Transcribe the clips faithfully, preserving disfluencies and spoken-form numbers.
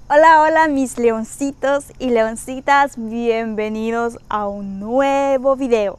Hola, hola mis leoncitos y leoncitas, bienvenidos a un nuevo video.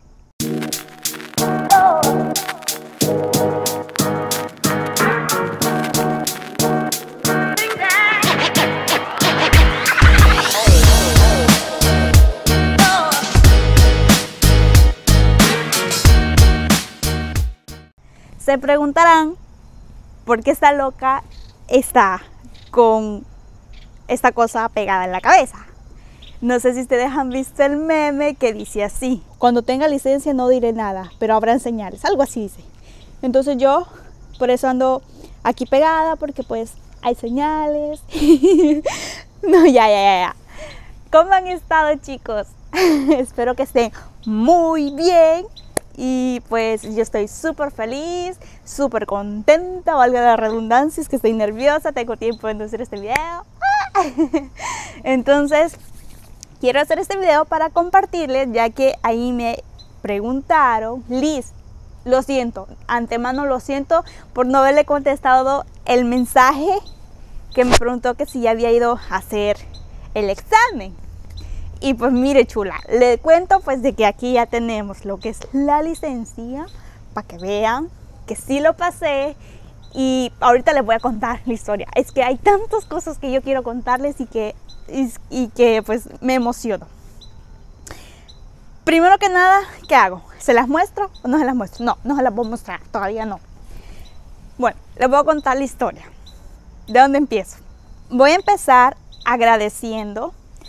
Se preguntarán por qué esta loca está con esta cosa pegada en la cabeza. No sé si ustedes han visto el meme que dice así: cuando tenga licencia no diré nada, pero habrán señales, algo así dice. Entonces yo por eso ando aquí pegada, porque pues hay señales. No, ya, ya, ya, ya. ¿Cómo han estado, chicos? Espero que estén muy bien. Y pues yo estoy súper feliz, súper contenta, valga la redundancia, es que estoy nerviosa, tengo tiempo de hacer este video. Entonces quiero hacer este video para compartirles, ya que ahí me preguntaron. Liz, lo siento, antemano lo siento por no haberle contestado el mensaje que me preguntó que si ya había ido a hacer el examen. Y pues mire, chula, le cuento pues de que aquí ya tenemos lo que es la licencia, para que vean que sí lo pasé. Y ahorita les voy a contar la historia. Es que hay tantas cosas que yo quiero contarles y que, y, y que pues me emociono. Primero que nada, ¿qué hago? ¿Se las muestro o no se las muestro? No, no se las voy a mostrar, todavía no. Bueno, les voy a contar la historia. ¿De dónde empiezo? Voy a empezar agradeciendo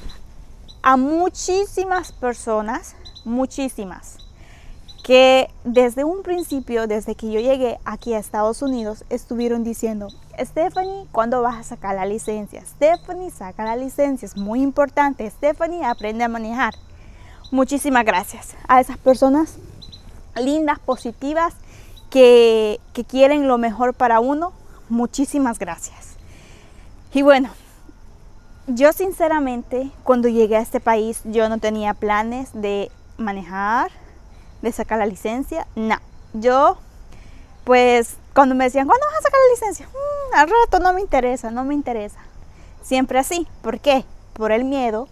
a muchísimas personas, muchísimas, que desde un principio, desde que yo llegué aquí a Estados Unidos, estuvieron diciendo: Stephanie, ¿cuándo vas a sacar la licencia? Stephanie, saca la licencia, es muy importante. Stephanie, aprende a manejar. Muchísimas gracias a esas personas lindas, positivas, que, que quieren lo mejor para uno. Muchísimas gracias. Y bueno, yo sinceramente, cuando llegué a este país, yo no tenía planes de manejar, de sacar la licencia. No, yo pues cuando me decían: ¿cuándo vas a sacar la licencia? Mm, al rato, no me interesa, no me interesa. Siempre así. ¿Por qué? Por el miedo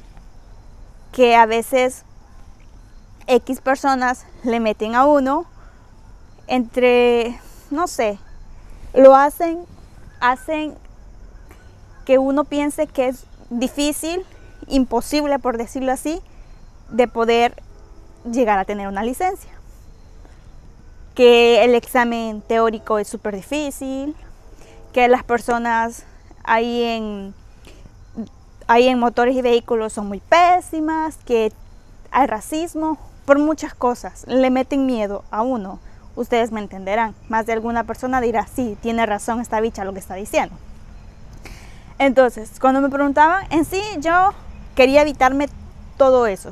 que a veces X personas le meten a uno entre, no sé, lo hacen, hacen que uno piense que es difícil, imposible por decirlo así, de poder llegar a tener una licencia. Que el examen teórico es súper difícil, que las personas ahí en, ahí en motores y vehículos son muy pésimas, que hay racismo, por muchas cosas. Le meten miedo a uno. Ustedes me entenderán. Más de alguna persona dirá: sí, tiene razón esta bicha lo que está diciendo. Entonces, cuando me preguntaban, en sí yo quería evitarme todo eso.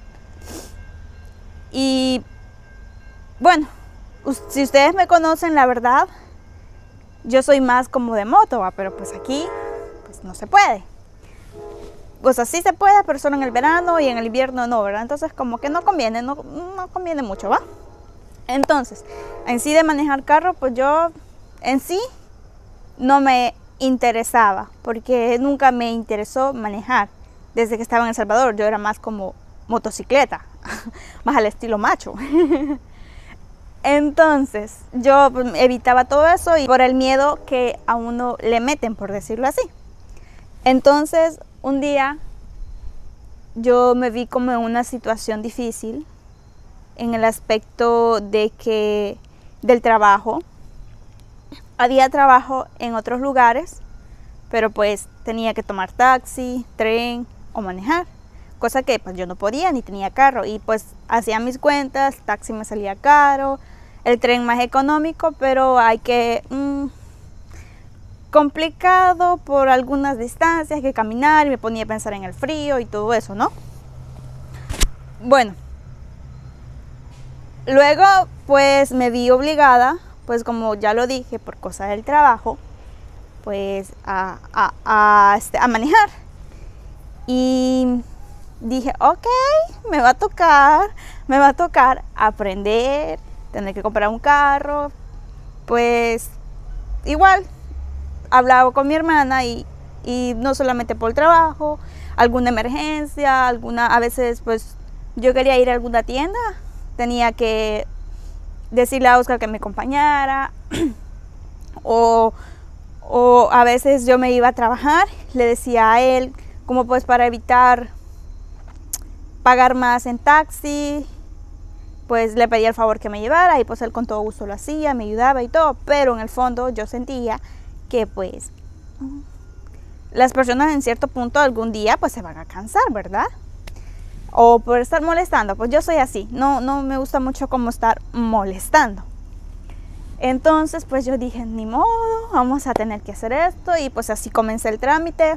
Y bueno, si ustedes me conocen, la verdad, yo soy más como de moto, ¿va? Pero pues aquí pues no se puede. Pues así se puede, pero solo en el verano, y en el invierno no, ¿verdad? Entonces como que no conviene, no, no conviene mucho, ¿va? Entonces, en sí de manejar carro, pues yo en sí no me interesaba, porque nunca me interesó manejar. Desde que estaba en El Salvador yo era más como motocicleta, más al estilo macho. Entonces yo pues, evitaba todo eso, y por el miedo que a uno le meten, por decirlo así. Entonces un día yo me vi como en una situación difícil, en el aspecto de que del trabajo. Había trabajo en otros lugares, pero pues tenía que tomar taxi, tren o manejar, cosa que pues yo no podía, ni tenía carro. Y pues hacía mis cuentas, taxi me salía caro, el tren más económico, pero hay que mmm, complicado por algunas distancias, hay que caminar, y me ponía a pensar en el frío y todo eso, ¿no? Bueno, luego pues me vi obligada, pues como ya lo dije, por cosas del trabajo, pues a, a, a, este, a manejar. Y dije: ok, me va a tocar, me va a tocar aprender, tener que comprar un carro. Pues igual, hablaba con mi hermana y y no solamente por el trabajo, alguna emergencia, alguna, a veces pues yo quería ir a alguna tienda, tenía que decirle a Oscar que me acompañara, o, o a veces yo me iba a trabajar, le decía a él, como pues para evitar pagar más en taxi, pues le pedía el favor que me llevara y pues él con todo gusto lo hacía, me ayudaba y todo, pero en el fondo yo sentía que pues las personas en cierto punto algún día pues se van a cansar, ¿verdad? O por estar molestando, pues yo soy así, no, no me gusta mucho como estar molestando. Entonces pues yo dije, ni modo, vamos a tener que hacer esto, y pues así comencé el trámite.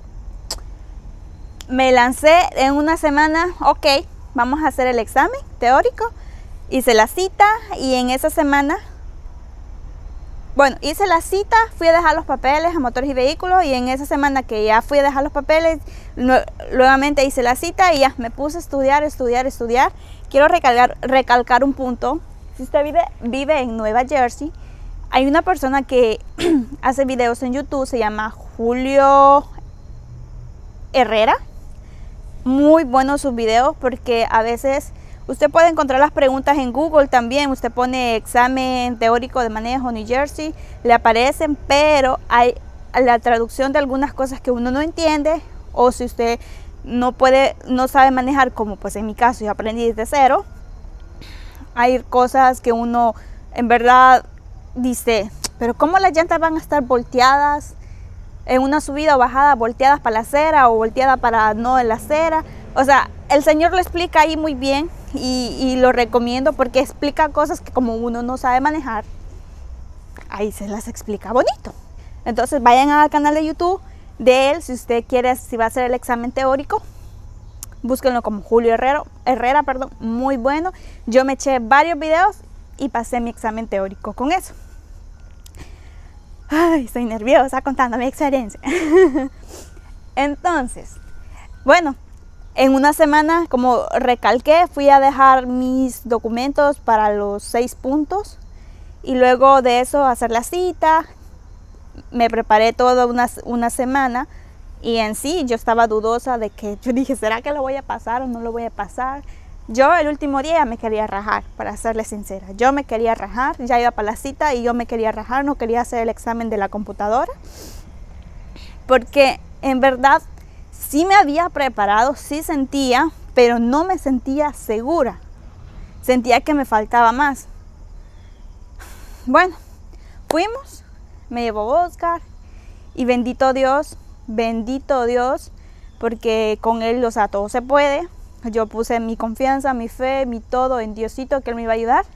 Me lancé en una semana, ok, vamos a hacer el examen teórico, hice la cita y en esa semana, bueno, hice la cita, fui a dejar los papeles a motores y vehículos, y en esa semana que ya fui a dejar los papeles, nuevamente hice la cita y ya me puse a estudiar, estudiar, estudiar. Quiero recalcar, recalcar un punto. Si usted vive, vive en Nueva Jersey, hay una persona que hace videos en YouTube, se llama Julio Herrera. Muy buenos sus videos, porque a veces usted puede encontrar las preguntas en Google también. Usted pone examen teórico de manejo New Jersey, le aparecen, pero hay la traducción de algunas cosas que uno no entiende, o si usted no puede, no sabe manejar, como pues en mi caso yo aprendí desde cero, hay cosas que uno en verdad dice, pero ¿cómo las llantas van a estar volteadas en una subida o bajada, volteadas para la acera o volteadas para no en la acera? O sea, el señor lo explica ahí muy bien, y, y lo recomiendo porque explica cosas que como uno no sabe manejar, ahí se las explica bonito. Entonces vayan al canal de YouTube de él, si usted quiere, si va a hacer el examen teórico, búsquenlo como Julio Herrera, Herrera, perdón, muy bueno. Yo me eché varios videos y pasé mi examen teórico con eso. Ay, estoy nerviosa contando mi experiencia. Entonces, bueno, en una semana, como recalqué, fui a dejar mis documentos para los seis puntos, y luego de eso hacer la cita. Me preparé toda una, una semana, y en sí yo estaba dudosa de que, yo dije, ¿será que lo voy a pasar o no lo voy a pasar? Yo el último día me quería rajar, para serles sincera. Yo me quería rajar, ya iba para la cita y yo me quería rajar, no quería hacer el examen de la computadora. Porque en verdad sí me había preparado, sí sentía, pero no me sentía segura. Sentía que me faltaba más. Bueno, fuimos, me llevó Oscar, y bendito Dios, bendito Dios, porque con él, o sea, todo se puede. Yo puse mi confianza, mi fe, mi todo en Diosito, que él me iba a ayudar.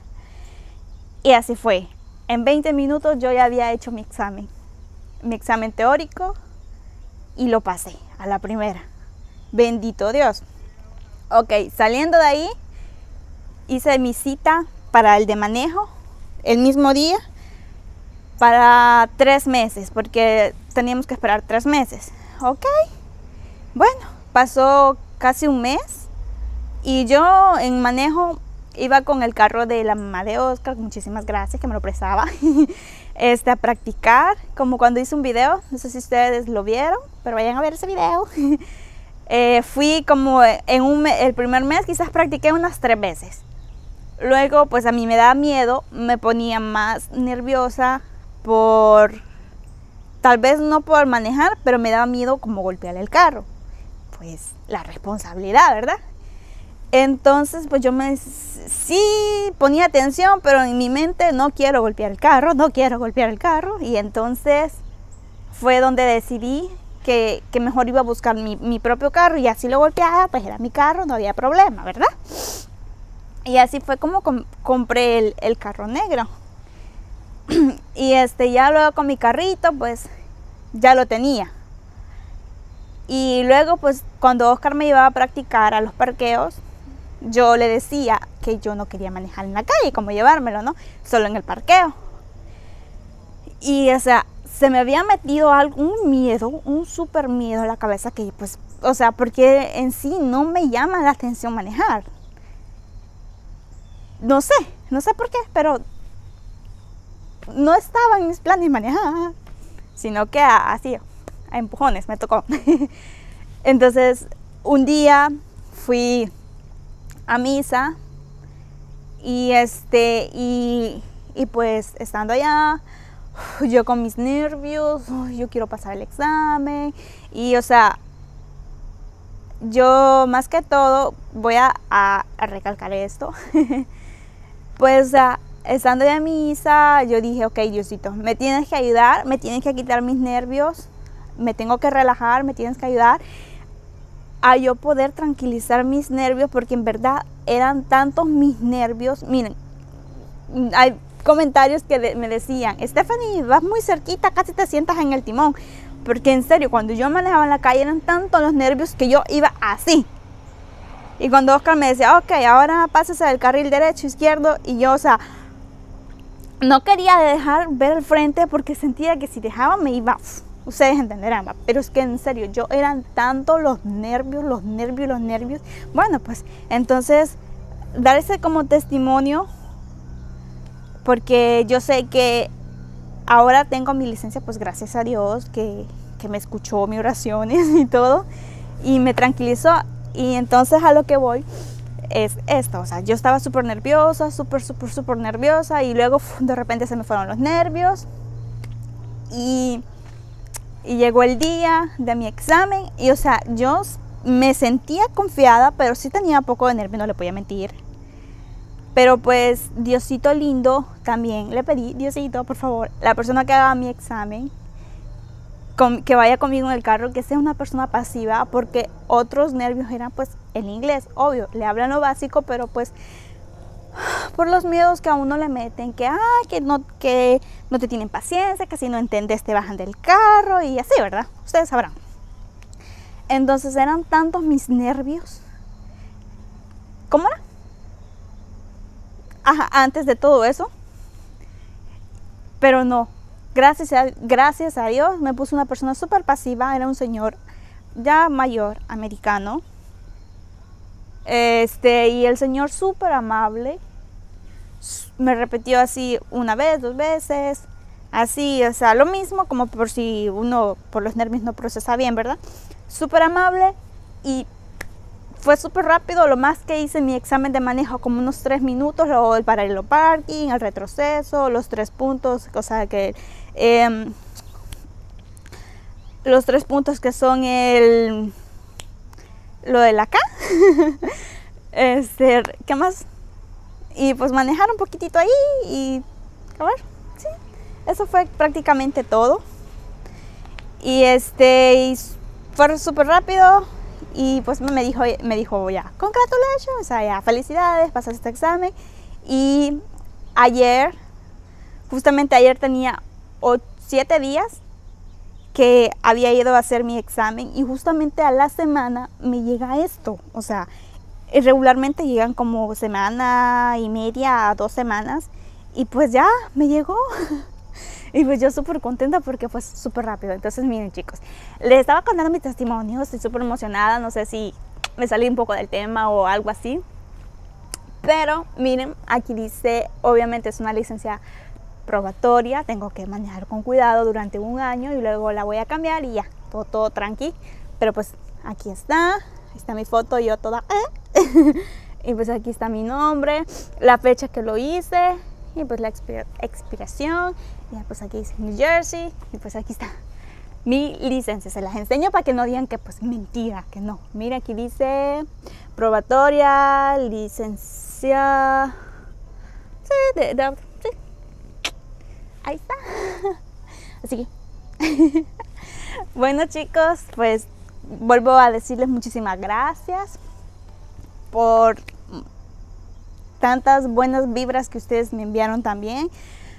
Y así fue. En veinte minutos yo ya había hecho mi examen. Mi examen teórico, y lo pasé a la primera. Bendito Dios. Ok, saliendo de ahí, hice mi cita para el de manejo el mismo día, para tres meses, porque teníamos que esperar tres meses. Ok, bueno, pasó casi un mes. Y yo en manejo iba con el carro de la mamá de Oscar, muchísimas gracias, que me lo prestaba, este, a practicar, como cuando hice un video, no sé si ustedes lo vieron, pero vayan a ver ese video. eh, fui como en un mes, el primer mes quizás practiqué unas tres veces. Luego pues a mí me daba miedo, me ponía más nerviosa por, tal vez no por manejar, pero me daba miedo como golpear el carro. Pues la responsabilidad, ¿verdad? Entonces pues yo me sí ponía atención, pero en mi mente no quiero golpear el carro, no quiero golpear el carro. Y entonces fue donde decidí que, que mejor iba a buscar mi, mi propio carro, y así lo golpeaba, pues era mi carro, no había problema, ¿verdad? Y así fue como com compré el, el carro negro. Y este, ya luego con mi carrito pues ya lo tenía. Y luego pues cuando Oscar me llevaba a practicar a los parqueos, yo le decía que yo no quería manejar en la calle, como llevármelo, ¿no? Solo en el parqueo. Y o sea, se me había metido algún miedo, un súper miedo en la cabeza, que pues, o sea, porque en sí no me llama la atención manejar. No sé, no sé por qué, pero no estaba en mis planes manejar, sino que así, a empujones me tocó. Entonces un día fui a misa y este y, y pues estando allá, yo con mis nervios, yo quiero pasar el examen y o sea, yo más que todo voy a, a, a recalcar esto. Pues o sea, estando ya en misa, yo dije, ok, Diosito, me tienes que ayudar, me tienes que quitar mis nervios, me tengo que relajar, me tienes que ayudar a yo poder tranquilizar mis nervios, porque en verdad eran tantos mis nervios. Miren, hay comentarios que de, me decían, Stephanie, vas muy cerquita, casi te sientas en el timón, porque en serio, cuando yo manejaba en la calle eran tantos los nervios que yo iba así. Y cuando Oscar me decía, ok, ahora pásese del carril derecho, izquierdo, y yo, o sea, no quería dejar ver el frente porque sentía que si dejaba me iba, uff, ustedes entenderán, ¿va? Pero es que en serio, yo eran tantos los nervios, los nervios, los nervios. Bueno, pues entonces, dar ese como testimonio, porque yo sé que ahora tengo mi licencia, pues gracias a Dios que, que me escuchó mis oraciones y todo, y me tranquilizó. Y entonces a lo que voy es esto, o sea, yo estaba súper nerviosa, súper, súper, súper nerviosa, y luego uf, de repente se me fueron los nervios, y, y llegó el día de mi examen, y o sea, yo me sentía confiada, pero sí tenía poco de nervio, no le podía mentir. Pero pues Diosito lindo, también le pedí, Diosito, por favor, la persona que haga mi examen, con, que vaya conmigo en el carro, que sea una persona pasiva, porque otros nervios eran pues el inglés, obvio, le hablan lo básico, pero pues por los miedos que a uno le meten, que, ah, que, no, que no te tienen paciencia, que si no entiendes te bajan del carro y así, ¿verdad? Ustedes sabrán. Entonces eran tantos mis nervios. ¿Cómo era? Ajá, antes de todo eso. Pero no, gracias a, gracias a Dios me puso una persona súper pasiva. Era un señor ya mayor, americano. Este, y el señor súper amable. Me repitió así una vez, dos veces. Así, o sea, lo mismo, como por si uno por los nervios no procesa bien, ¿verdad? Súper amable y fue súper rápido. Lo más que hice en mi examen de manejo, como unos tres minutos, luego el paralelo parking, el retroceso, los tres puntos, o sea que eh, los tres puntos que son el lo de la K, este, ¿qué más? Y pues manejar un poquitito ahí y a ver, sí, eso fue prácticamente todo. Y este, y fue súper rápido. Y pues me dijo, me dijo ya, congratulations, o sea, ya, felicidades, pasaste este examen. Y ayer, justamente ayer tenía siete días que había ido a hacer mi examen, y justamente a la semana me llega esto. O sea, regularmente llegan como semana y media a dos semanas, y pues ya me llegó. Y pues yo súper contenta porque fue súper rápido. Entonces miren, chicos, les estaba contando mi testimonio, estoy súper emocionada, no sé si me salí un poco del tema o algo así, pero miren, aquí dice, obviamente es una licencia probatoria, tengo que manejar con cuidado durante un año y luego la voy a cambiar y ya, todo, todo tranqui. Pero pues aquí está, ahí está mi foto, yo toda ¿eh? Y pues aquí está mi nombre, la fecha que lo hice, y pues la expir expiración, y pues aquí dice New Jersey, y pues aquí está mi licencia. Se las enseño para que no digan que pues mentira, que no. Mira, aquí dice probatoria, licencia, sí, de, de, sí. Ahí está. Así que bueno, chicos, pues vuelvo a decirles muchísimas gracias por tantas buenas vibras que ustedes me enviaron también.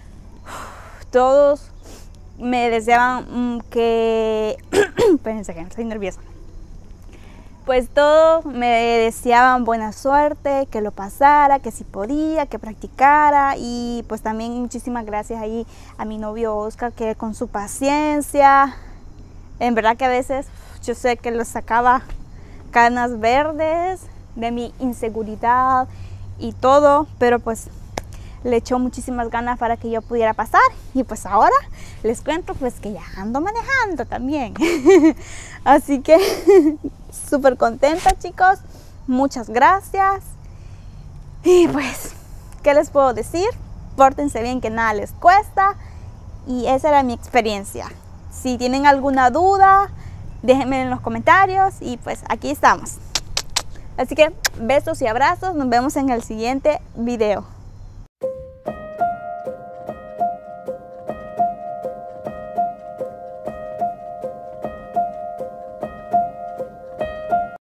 Todos me deseaban que espérense que estoy nerviosa. Pues todos me deseaban buena suerte, que lo pasara, que si podía, que practicara. Y pues también muchísimas gracias ahí a mi novio Oscar, que con su paciencia, en verdad que a veces yo sé que lo sacaba canas verdes de mi inseguridad y todo, pero pues le echó muchísimas ganas para que yo pudiera pasar, y pues ahora les cuento pues que ya ando manejando también. Así que súper contenta, chicos, muchas gracias. Y pues, ¿qué les puedo decir? Pórtense bien, que nada les cuesta, y esa era mi experiencia. Si tienen alguna duda, déjenme en los comentarios, y pues aquí estamos. Así que besos y abrazos, nos vemos en el siguiente video.